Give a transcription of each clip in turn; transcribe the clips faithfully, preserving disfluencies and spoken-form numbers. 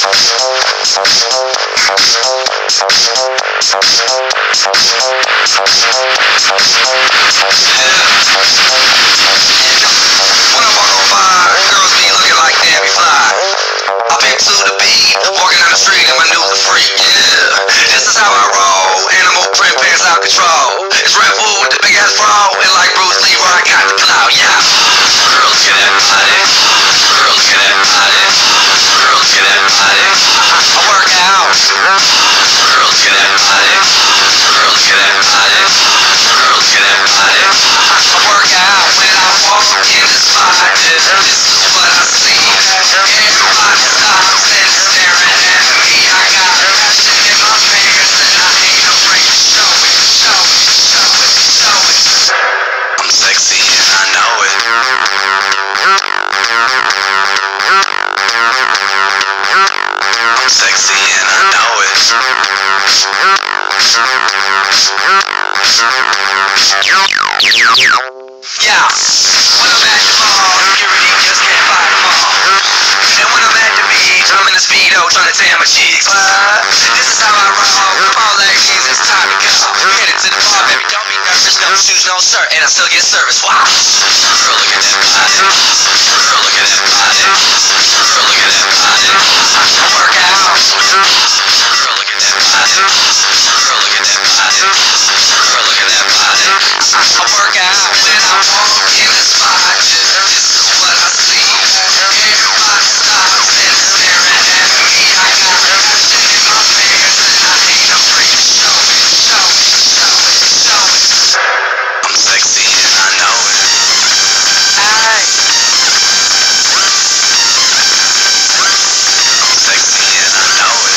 When I walk on by, girls be looking like damn, you fly. I pick to the beat, walking down the street and my new the freak, yeah. This is how I roll, animal print pants out control. It's Red Bull with the big ass bra, and like Bruce Lee, where I got the clout, yeah. Girls get that body, girls get that body, girls get that body. I work out, girls get that body, girls get that body, girls get that body. I work out when I walk in the spot, this is what I see. Everybody stops and staring at me. I got passion in my pants and I ain't afraid to show it, show it, show it, show it. I'm sexy and I know it. I'm sexy and I know it. Yeah, when I'm at the mall, security just can't fight them all. And when I'm at the beach, I'm in the speedo trying to tan my cheeks. What? This is how I roll. Come on, ladies, it's time to go. We're headed to the bar, baby, don't be nervous. No shoes, no shirt, and I still get service. Wow. Girl, look at that body. Girl, look at that body. Girl, look at that body. I work out. Girl, look at that body. Girl, look at that body. Girl, look at that body. I work out when I walk in the spot. This is what I see. Everybody stops and staring at me. I got passion in my pants and I ain't afraid to show it, show it, show it, show it. I'm sexy and I know it. Ay. I'm sexy and I know it.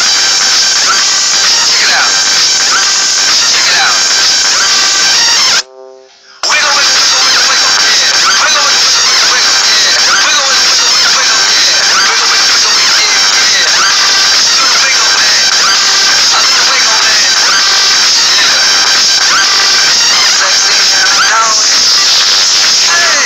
Check it out. Check it out. Wiggle, wiggle, wiggle, wiggle, wiggle, yeah. Wiggle, wiggle, wiggle, wiggle, wiggle, yeah. Wiggle, wiggle, wiggle, wiggle, wiggle, yeah. Wiggle, wiggle, wiggle, wiggle, yeah, yeah. Do the wiggle, man. I do the wiggle, man. Yeah. I'm sexy and I know it. Hey.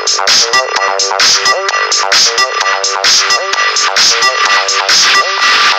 Yeah.